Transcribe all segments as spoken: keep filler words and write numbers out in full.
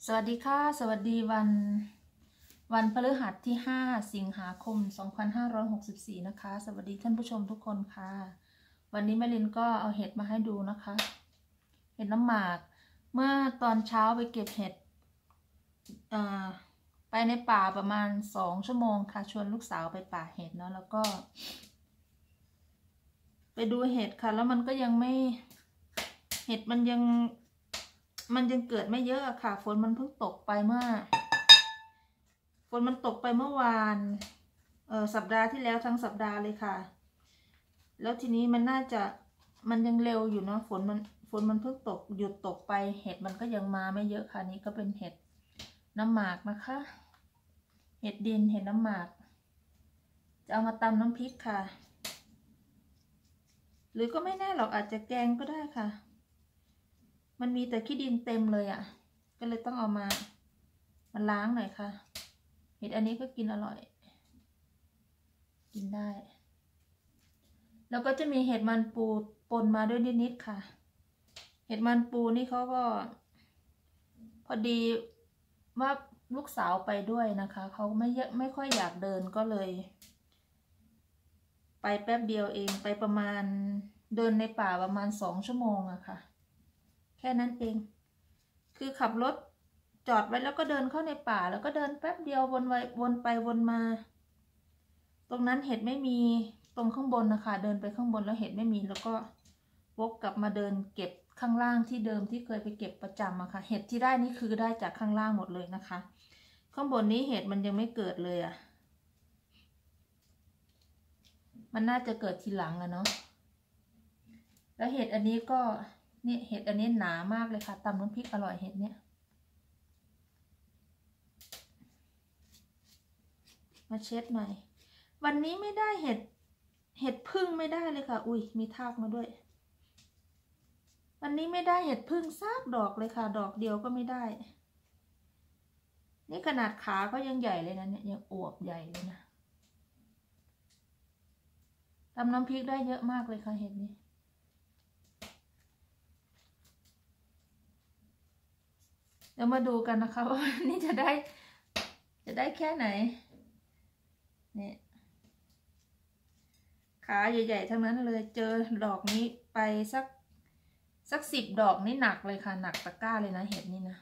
สวัสดีค่ะสวัสดีวันวันพฤหัสที่ห้าสิงหาคมสองพันห้าร้อยหกสิบสี่นะคะสวัสดีท่านผู้ชมทุกคนค่ะวันนี้แม่ลินก็เอาเห็ดมาให้ดูนะคะเห็ดน้ำหมากเมื่อตอนเช้าไปเก็บเห็ดไปในป่าประมาณสองชั่วโมงค่ะชวนลูกสาวไปป่าเห็ดเนาะแล้วก็ไปดูเห็ดค่ะแล้วมันก็ยังไม่เห็ดมันยังมันยังเกิดไม่เยอะค่ะฝนมันเพิ่งตกไปเมื่อฝนมันตกไปเมื่อวานเออสัปดาห์ที่แล้วทั้งสัปดาห์เลยค่ะแล้วทีนี้มันน่าจะมันยังเร็วอยู่เนาะฝนมันฝนมันเพิ่งตกหยุดตกไปเห็ดมันก็ยังมาไม่เยอะค่ะนี้ก็เป็นเห็ดน้ำหมากนะคะเห็ดดินเห็ดน้ำหมากจะเอามาตำน้ำพริกค่ะหรือก็ไม่แน่หรอกอาจจะแกงก็ได้ค่ะมันมีแต่ขี้ดินเต็มเลยอ่ะก็เลยต้องเอามามาล้างหน่อยค่ะเห็ดอันนี้ก็กินอร่อยกินได้แล้วก็จะมีเห็ดมันปูปนมาด้วยนิดๆค่ะเห็ดมันปูนี่เขาก็พอดีว่าลูกสาวไปด้วยนะคะเขาไม่เยอะไม่ค่อยอยากเดินก็เลยไปแป๊บเดียวเองไปประมาณเดินในป่าประมาณสองชั่วโมงอะค่ะแค่นั้นเองคือขับรถจอดไว้แล้วก็เดินเข้าในป่าแล้วก็เดินแป๊บเดียววนไปวนไปวนมาตรงนั้นเห็ดไม่มีตรงข้างบนนะคะเดินไปข้างบนแล้วเห็ดไม่มีแล้วก็วกกลับมาเดินเก็บข้างล่างที่เดิมที่เคยไปเก็บประจำอะค่ะเห็ดที่ได้นี่คือได้จากข้างล่างหมดเลยนะคะข้างบนนี้เห็ดมันยังไม่เกิดเลยอะมันน่าจะเกิดทีหลังอะเนาะแล้วเห็ดอันนี้ก็นี่เห็ดอันนี้หนามากเลยค่ะตำน้ำพริกอร่อยเห็ดเนี้ยมาเช็ดหน่อยวันนี้ไม่ได้เห็ดเห็ดพึ่งไม่ได้เลยค่ะอุ้ยมีทากมาด้วยวันนี้ไม่ได้เห็ดพึ่งซากดอกเลยค่ะดอกเดียวก็ไม่ได้นี่ขนาดขาก็ยังใหญ่เลยนะเนี่ยยังอวบใหญ่เลยนะตำน้ำพริกได้เยอะมากเลยค่ะเห็ดนี้เดี๋ยวมาดูกันนะคะว่านี่จะได้จะได้แค่ไหนเนี่ยขาใหญ่ๆทั้งนั้นเลยเจอดอกนี้ไปสักสักสิบดอกนี่หนักเลยค่ะหนักตะกร้าเลยนะเห็ดนี่นะ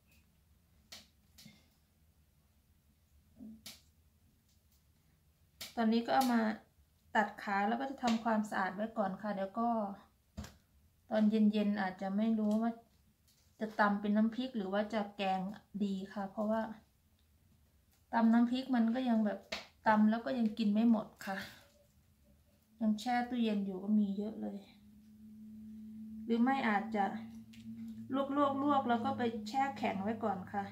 ตอนนี้ก็เอามาตัดขาแล้วก็จะทำความสะอาดไว้ก่อนค่ะเดี๋ยวก็ตอนเย็นๆอาจจะไม่รู้ว่าจะตำเป็นน้ำพริกหรือว่าจะแกงดีค่ะเพราะว่าตำน้ำพริกมันก็ยังแบบตำแล้วก็ยังกินไม่หมดค่ะยังแช่ตู้เย็นอยู่ก็มีเยอะเลยหรือไม่อาจจะลวกลวกลวกแล้วก็ไปแช่แข็งไว้ก่อนค่ะ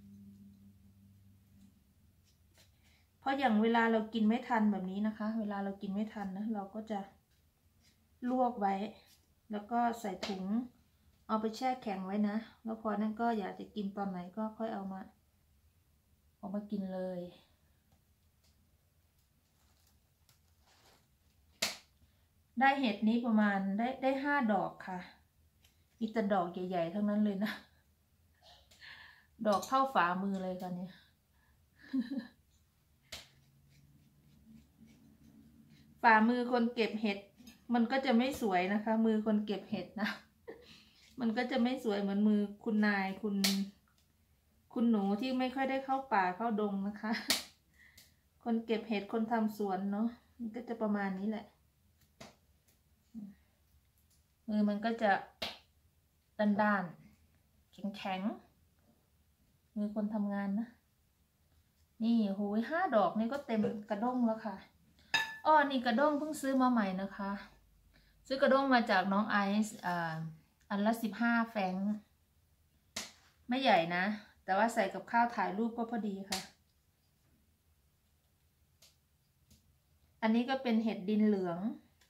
เพราะอย่างเวลาเรากินไม่ทันแบบนี้นะคะเวลาเรากินไม่ทันนะเราก็จะลวกไว้แล้วก็ใส่ถุงเอาไปแช่แข็งไว้นะแล้วพอนั้นก็อยากจะกินตอนไหนก็ค่อยเอามาเอามากินเลยได้เห็ดนี้ประมาณได้ได้ห้าดอกค่ะมีแต่ดอกใหญ่ๆทั้งนั้นเลยนะดอกเท่าฝ่ามือเลยกันเนี่ยฝ่ามือคนเก็บเห็ดมันก็จะไม่สวยนะคะมือคนเก็บเห็ดนะมันก็จะไม่สวยเหมือนมือคุณนายคุณคุณหนูที่ไม่ค่อยได้เข้าป่าเข้าดงนะคะคนเก็บเห็ดคนทำสวนเนาะมันก็จะประมาณนี้แหละมือมันก็จะด้านๆแข็งๆมือคนทำงานนะนี่โหยห้าดอกนี่ก็เต็มกระด้งแล้วค่ะอ้อนี่กระด้งเพิ่งซื้อมาใหม่นะคะซื้อกระด้งมาจากน้องไอซ์อ่าอันละสิบห้าแฟงไม่ใหญ่นะแต่ว่าใส่กับข้าวถ่ายรูปก็พอดีค่ะอันนี้ก็เป็นเห็ดดินเหลือง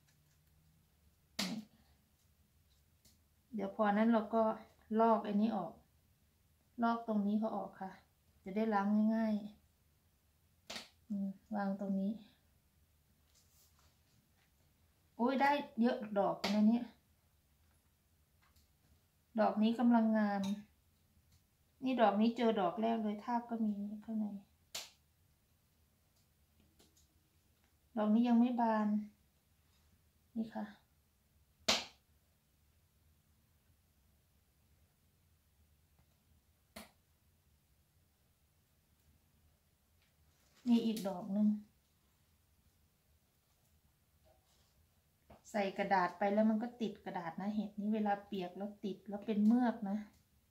เดี๋ยวพอนั้นเราก็ลอกอันนี้ออกลอกตรงนี้เขาออกค่ะจะได้ล้างง่ายๆวางตรงนี้โอ้ยได้เยอะดอกนะเนี่ยดอกนี้กำลังงาม นี่นี่ดอกนี้เจอดอกแรกเลยทากก็มีข้างในดอกนี้ยังไม่บานนี่ค่ะมีอีกดอกหนึ่งใส่กระดาษไปแล้วมันก็ติดกระดาษนะเห็ดนี้เวลาเปียกแล้วติดแล้วเป็นเมือกนะ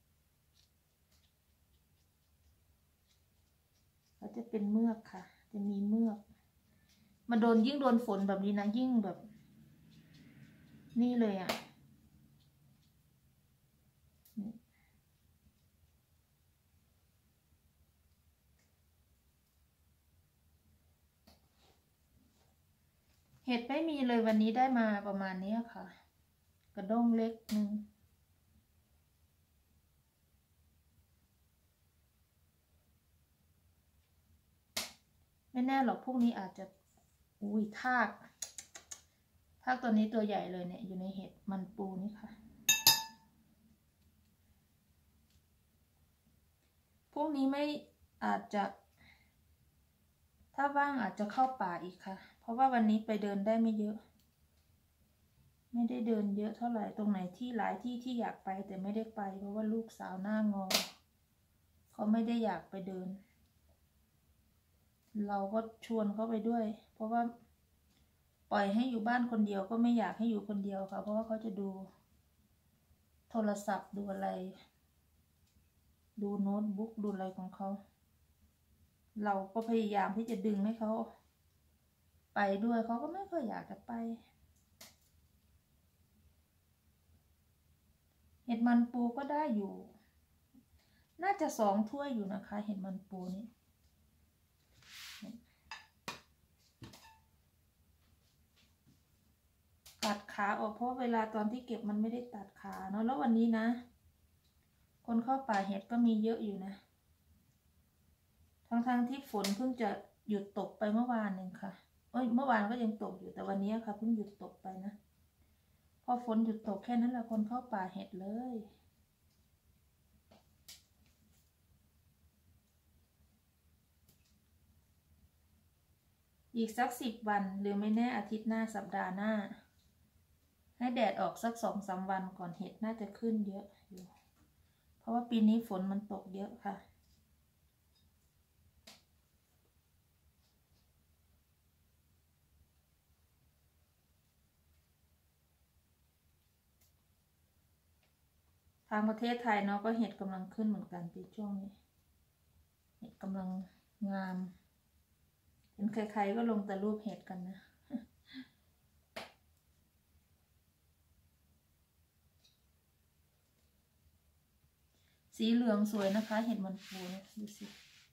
เขาจะเป็นเมือกค่ะจะมีเมือกมาโดนยิ่งโดนฝนแบบนี้นะยิ่งแบบนี่เลยอ่ะเห็ดไม่มีเลยวันนี้ได้มาประมาณนี้ค่ะกระด้งเล็กหนึ่งไม่แน่หรอกพวกนี้อาจจะอุ้ยทากทากตัวนี้ตัวใหญ่เลยเนี่ยอยู่ในเห็ดมันปูนี่ค่ะพวกนี้ไม่อาจจะถ้าว่างอาจจะเข้าป่าอีกค่ะเพราะว่าวันนี้ไปเดินได้ไม่เยอะไม่ได้เดินเยอะเท่าไหร่ตรงไหนที่หลายที่ที่อยากไปแต่ไม่ได้ไปเพราะว่าลูกสาวหน้างอเขาไม่ได้อยากไปเดินเราก็ชวนเขาไปด้วยเพราะว่าปล่อยให้อยู่บ้านคนเดียวก็ไม่อยากให้อยู่คนเดียวค่ะเพราะว่าเขาจะดูโทรศัพท์ดูอะไรดูโน้ตบุ๊กดูอะไรของเขาเราก็พยายามที่จะดึงให้เขาไปด้วยเขาก็ไม่ค่อยอยากจะไปเห็ดมันปูก็ได้อยู่น่าจะสองถ้วยอยู่นะคะเห็ดมันปูนี่ตัดขาออกเพราะเวลาตอนที่เก็บมันไม่ได้ตัดขาเนาะแล้ววันนี้นะคนเข้าป่าเห็ดก็มีเยอะอยู่นะทั้งๆที่ฝนเพิ่งจะหยุดตกไปเมื่อวานเองค่ะเอ้ยเมื่อวานก็ยังตกอยู่แต่วันนี้ค่ะเพิ่งหยุดตกไปนะพอฝนหยุดตกแค่นั้นแหละคนเข้าป่าเห็ดเลยอีกสักสิบวันหรือไม่แน่อาทิตย์หน้าสัปดาห์หน้าให้แดดออกสักสองสามวันก่อนเห็ดน่าจะขึ้นเยอะอยู่เพราะว่าปีนี้ฝนมันตกเยอะค่ะทางประเทศไทยเนาะก็เห็ดกำลังขึ้นเหมือนกันปีช่วงนี้เห็ดกำลังงามเห็นใครๆก็ลงแต่รูปเห็ดกันนะสีเหลืองสวยนะคะเห็ดมันปูเนี่ยดูสิ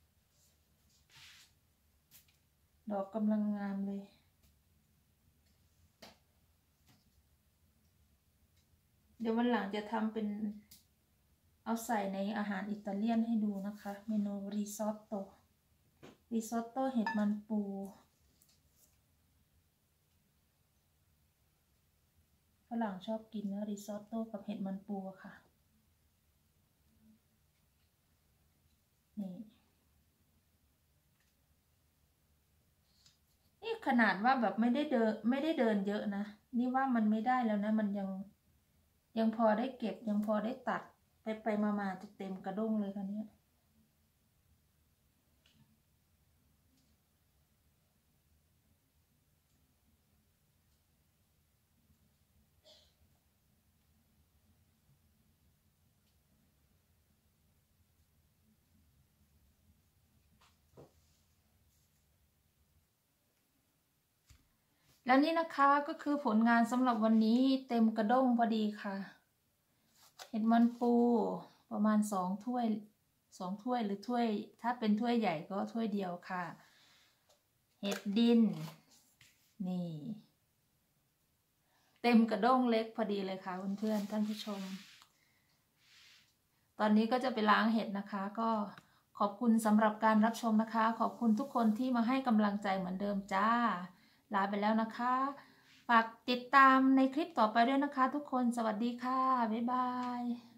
ดอกกำลังงามเลยเดี๋ยววันหลังจะทำเป็นเอาใส่ในอาหารอิตาเลียนให้ดูนะคะเมนูริซอตโต้ริซอตโต้เห็ดมันปูฝรั่งชอบกินนะริซอตโต้กับเห็ดมันปูค่ะนี่นี่ขนาดว่าแบบไม่ได้เดินไม่ได้เดินเยอะนะนี่ว่ามันไม่ได้แล้วนะมันยังยังพอได้เก็บยังพอได้ตัดไปไปมามาจะเต็มกระด้งเลยค่ะเนี่ยแล้วนี่นะคะก็คือผลงานสำหรับวันนี้เต็มกระด้งพอดีค่ะเห็ดมันปูประมาณสองถ้วยสองถ้วยหรือถ้วยถ้าเป็นถ้วยใหญ่ก็ถ้วยเดียวค่ะเห็ดดินนี่เต็มกระด้งเล็กพอดีเลยค่ะเพื่อนๆท่านผู้ชมตอนนี้ก็จะไปล้างเห็ดนะคะก็ขอบคุณสำหรับการรับชมนะคะขอบคุณทุกคนที่มาให้กำลังใจเหมือนเดิมจ้าลาไปแล้วนะคะฝากติดตามในคลิปต่อไปด้วยนะคะทุกคนสวัสดีค่ะบ๊ายบาย